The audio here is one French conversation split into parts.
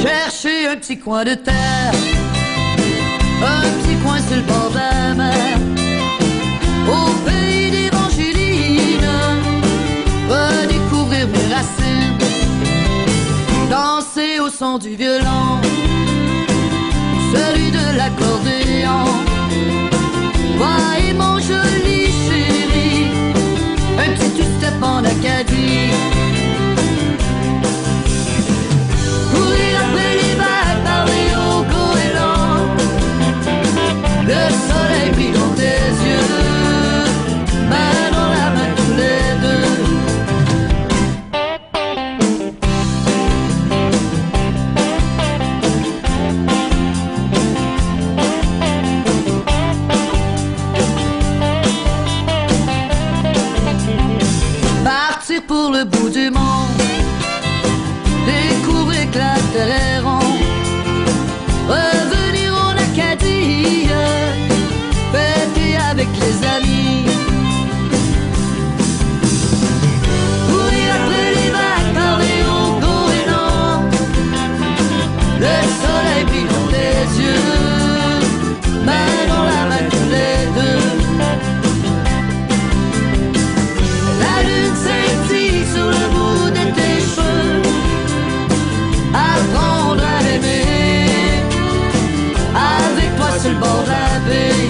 Chercher un petit coin de terre, un petit coin sur le bord de la mer, au pays d'Évangéline, redécouvrir mes racines, danser au son du violon, celui de l'accordéon. Ouais, mon joli chéri, un petit two-step en Acadie. Courir après les vagues, parler au goéland. Le soleil brille dans tes yeux, main dans la main tous les deux. Partir pour le bout du monde, découvrir que la terre est ronde, revenir en Acadie, fêter avec les amis. Courir après les vagues, parler au goéland. Le soleil brille dans tes yeux, main dans la main tous les deux. La lune scintille sur le bout de tes cheveux, apprendre à aimer, avec toi sur le bord de la baie.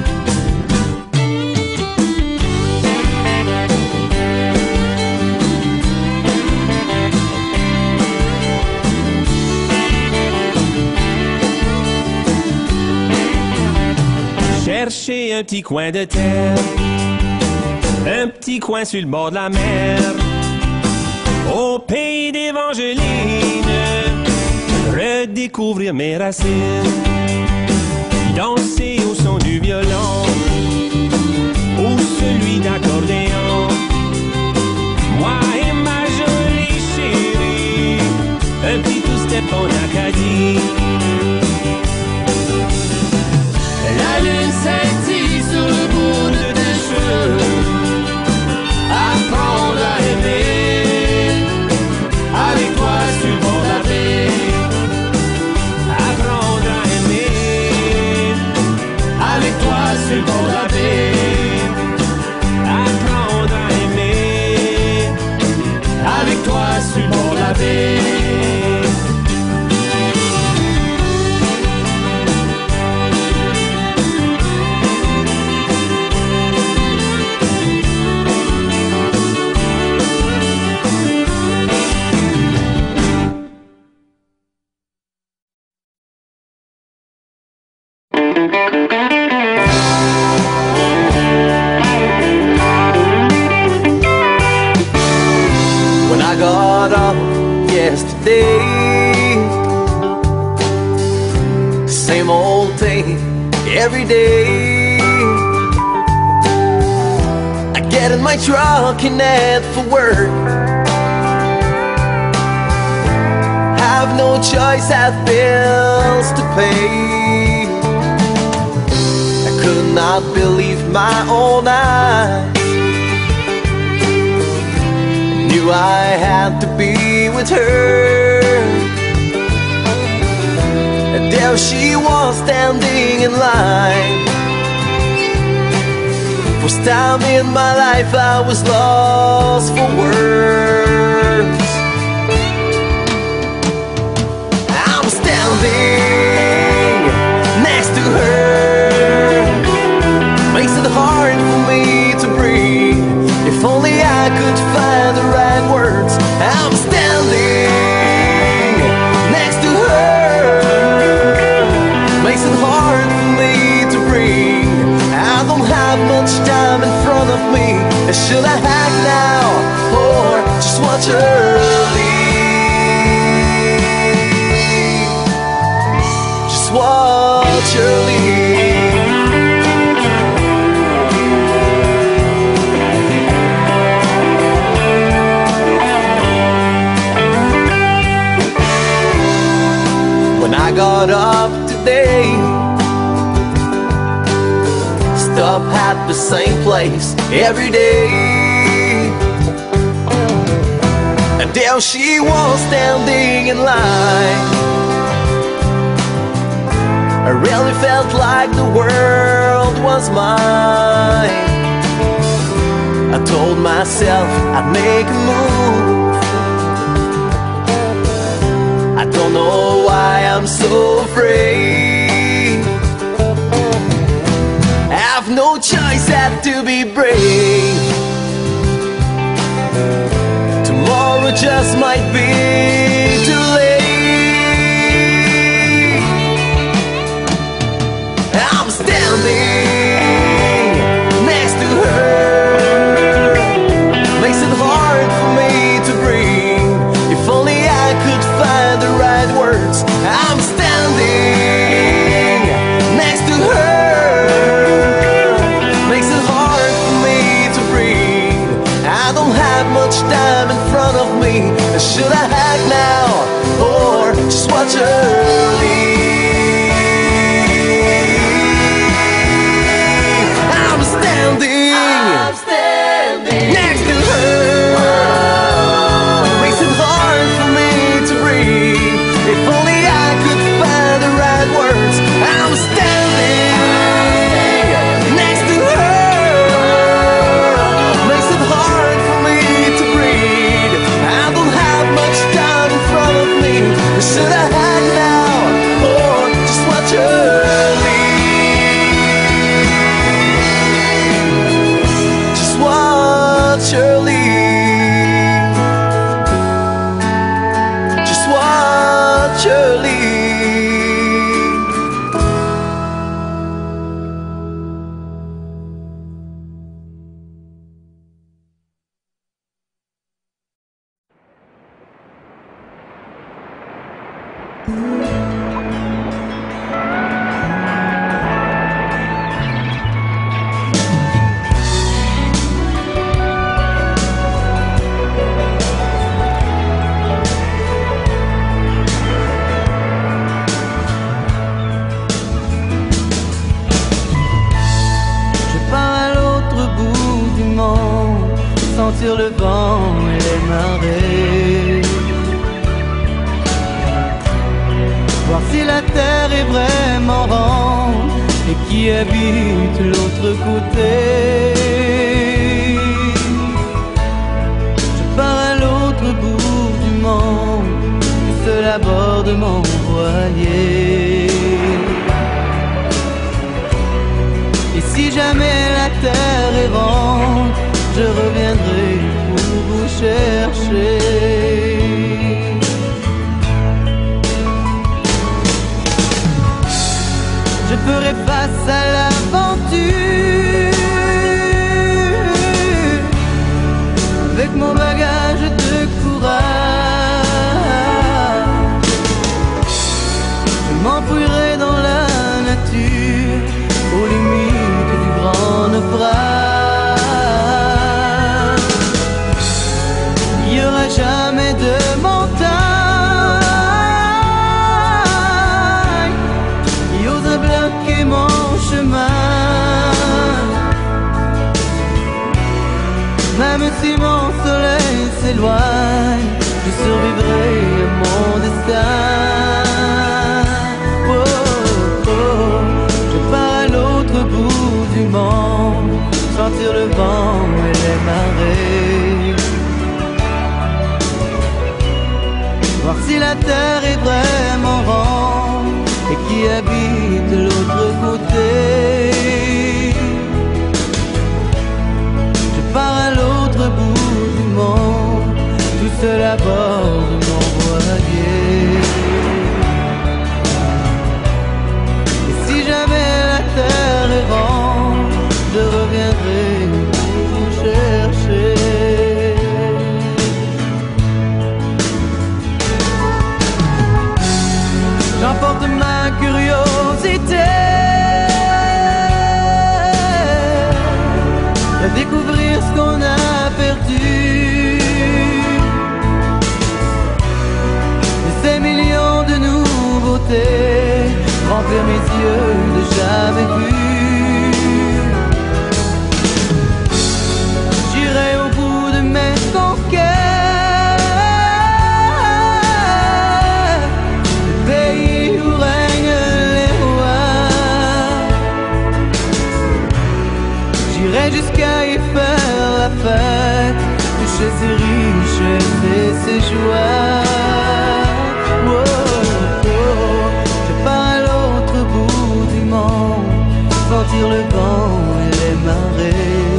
Chercher un petit coin de terre, un petit coin sur le bord de la mer, au pays d'Évangéline, redécouvrir mes racines, danser au son du violon, ou celui d'accordéon. Moi et ma jolie chérie, un petit two-step en Acadie. La lune scintille sur le bout de tes cheveux, apprendre à aimer, avec toi sur le bord de la baie. Apprendre à aimer, avec toi sur le bord de la baie. Apprendre à aimer, avec toi sur le bord de la baie. When I got up yesterday, same old thing every day. I get in my truck and head for work. Have no choice, have bills to pay. I could not believe my own eyes. Knew I had to be with her, and there she was standing in line. First time in my life I was lost for words. I'm standing next to her, makes it hard for me to breathe. If only I could find the right words. I'm standing next to her, makes it hard for me to breathe. I don't have much time in front of me. Should I act now or just watch her leave? Just watch her leave. I got up today, stop at the same place every day, and there she was standing in line. I really felt like the world was mine. I told myself I'd make a move. I don't know why I'm so afraid. I have no choice, had to be brave. Tomorrow just might be too late. I'm standing next to her. Makes it hard for me to breathe. If only I could find the right words. I'm standing next to her. Makes it hard for me to breathe. I don't have much time in front of me. Should I act now or just watch her leave? I'm standing next to her. Makes it hard for me to breathe. If only I could find the right words. I'm standing next to her. Makes it hard for me to breathe. I don't have much time in front of me. Should I act now or just watch her leave? Just watch her leave. Just watch her leave. Je pars à l'autre bout du monde, sentir le vent et les marées. Voir si la terre est vraiment ronde et qui habite l'autre côté. Je pars à l'autre bout du monde, tout seul à bord de mon voilier. Et si jamais la terre est ronde, je reviendrai pour vous chercher. Je ferai face à l'aventure avec mon bagage de courage. Je m'enfouirai dans la nature aux limites du grand naufrage. Il n'y aura jamais de montagne qui ose bloquer mon chemin. Même si mon soleil s'éloigne, je survivrai à mon destin. Oh, oh. Je pars à l'autre bout du monde, sentir le vent et les marées. Voir si la terre est vraiment ronde et qui habite l'autre côté. Je pars à l'autre bout du monde, tout seul à bord de mon voilier. Et si jamais la terre est ronde, je reviendrai pour vous chercher. J'emporte ma curiosité à découvrir ce qu'on a perdu. Et ces millions de nouveautés remplir mes yeux de jamais vus. J'irai au bout de mes conquêtes, le pays où règnent les rois. c'est ses richesses et ses joies. Oh, oh, oh. Je pars à l'autre bout du monde, sentir le vent et les marées.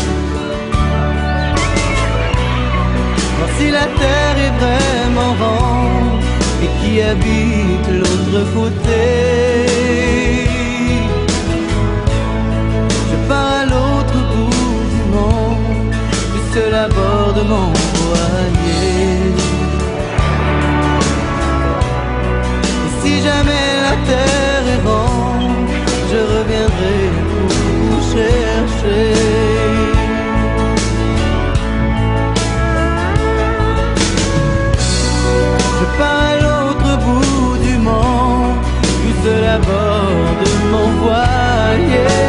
Voir si la terre est vraiment ronde et qui habite l'autre côté. Je pars à l'autre bout du monde, seul à bord de mon voilier. Et si jamais la terre est ronde, je reviendrai pour vous chercher. Je pars à l'autre bout du monde, seul à bord de mon voilier.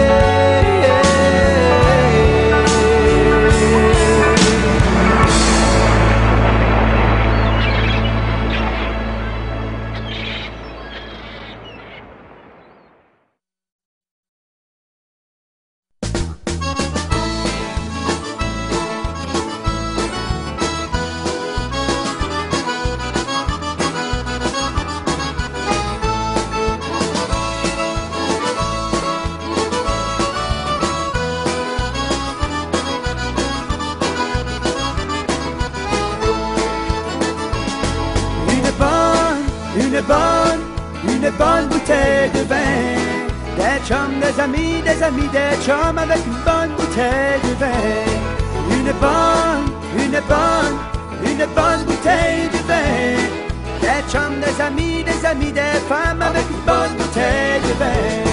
Une bonne bouteille de vin. Des chums, des amis, des chums avec une bonne bouteille de vin. Une bonne bouteille de vin. Des chums, des amis, des femmes avec une bonne bouteille de vin.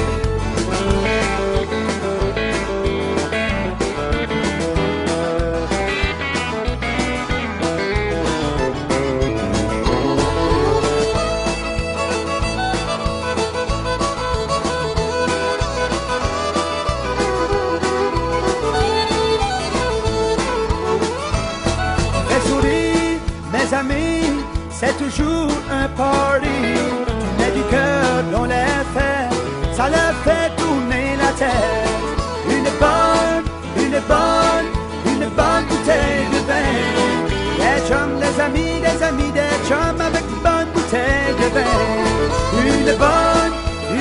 C'est toujours un party. Mais du cœur dans les fêtes, ça leur fait tourner la tête. Une bonne bouteille de vin. Des chums, des amis, des chums avec une bonne bouteille de vin. Une bonne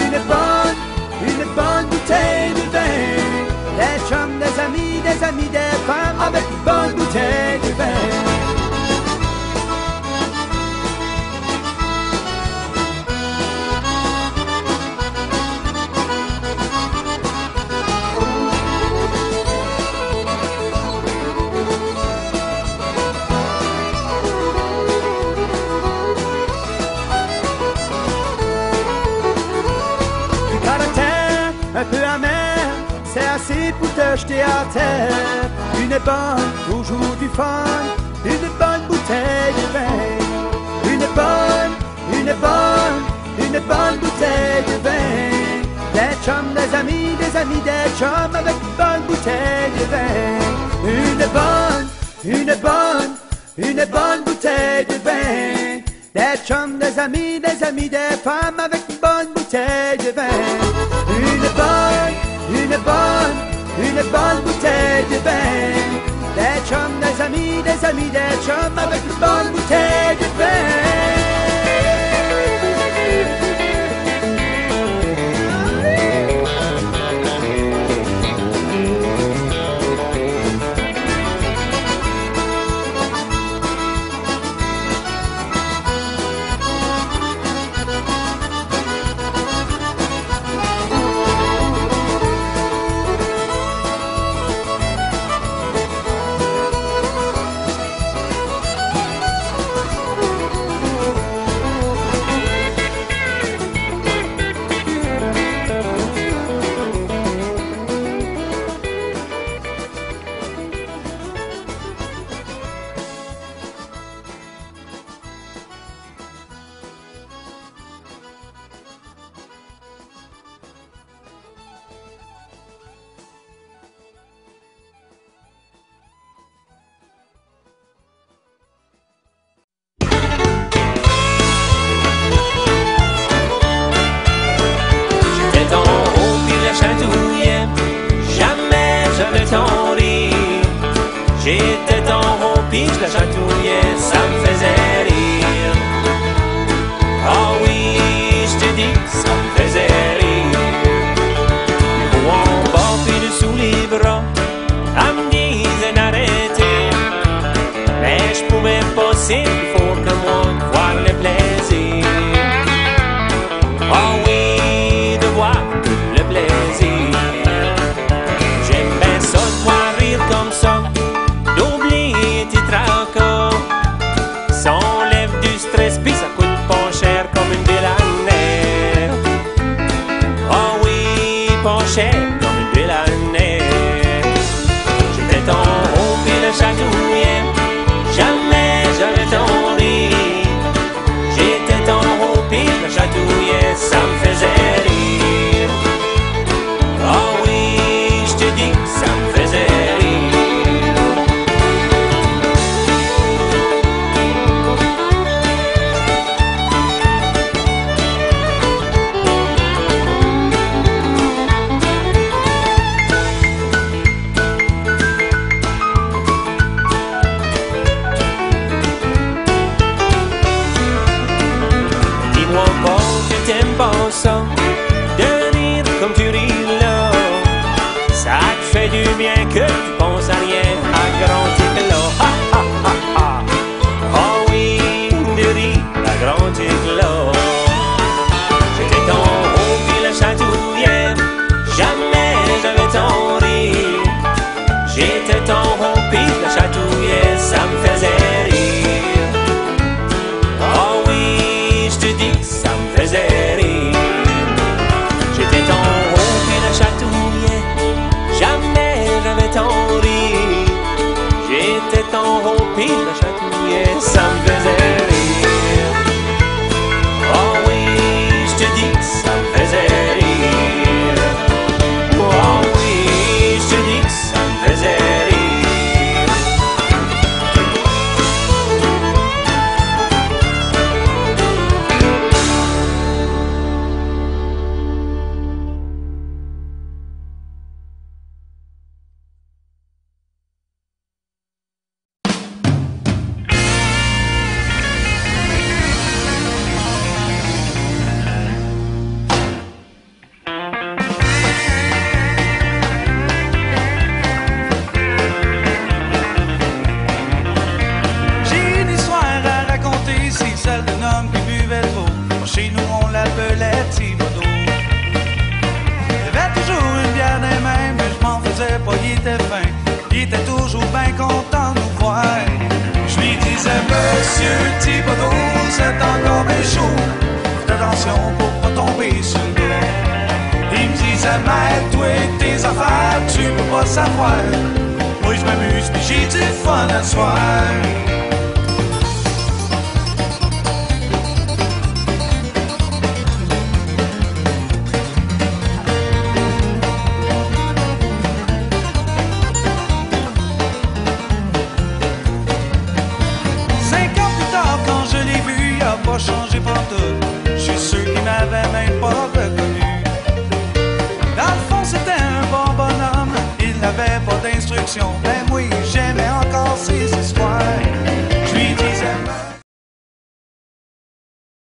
bouteille de vin. Des chums, des amis, des femmes avec une bonne bouteille de vin. Un peu amer, c'est assez pour te jeter à terre. Une bonne, toujours du fun, une bonne bouteille de vin. Une bonne bouteille de vin. Des chums, des amis, des chums avec une bonne bouteille de vin. Une bonne bouteille de vin. Des chums, des amis, des femmes avec une bonne bouteille de vin. Une bonne bouteille de vin. Des chums, des amis, des chums avec une bonne bouteille de vin. la chatouillais, ça me faisait rire. Ah oui, je te dis, ça me faisait rire. Ou en bas puis dessous les bras, elle me disait d'arrêter. Mais je pouvais pas, c'est plus fort que moi, voir le plaisir. Ah oui, de voir le plaisir. J'aime bien ça de voir rire comme ça, d'oublier tes tracas. Ça enlève du stress pis ça coûte pas cher comme une belle année. Ah oui, pas cher comme une belle année. J'étais ton haut pis le chatouillais, jamais j'avais ton rire. J'étais ton haut pis le chatouillais, ça me faisait rire. Ah oui, je te dis que ça me faisait rire. Dis-moi pas que t'aimes pas ça, de rire comme tu ris là. Ça te fait du bien que tu penses à rien, à grand éclat. Ha ha ha ha. Ah oui, de rire à grand éclat. J'étais ton haut puis le chatouillais, jamais j'avais ton rire. J'étais ton haut puis le chatouillais, ça me faisait rire. Ah oui, je te dis que ça me faisait rire. J'étais ton haut puis le chatouillais, jamais j'avais ton rire. J'étais ton haut puis le chatouillais, ça me faisait rire. Ah oui, je te dis que ça me faisait rire. Ah oui, je te dis que ça me faisait rire. J'ai une histoire à raconter, c'est celle d'un homme qui buvait trop. Chez nous, on l'appelait Thibodeau. Il avait toujours une bière dans les mains, mais je m'en faisais pas, il était fin. Il était toujours bien content de nous voir. Je lui disais, Monsieur Thibodeau, c'est encore bien chaud. Faites attention pour pas tomber sur le dos. Il me disait, mêle-toi de tes affaires, tu peux pas savoir. Moi je m'amuse, puis j'ai du fun à soir.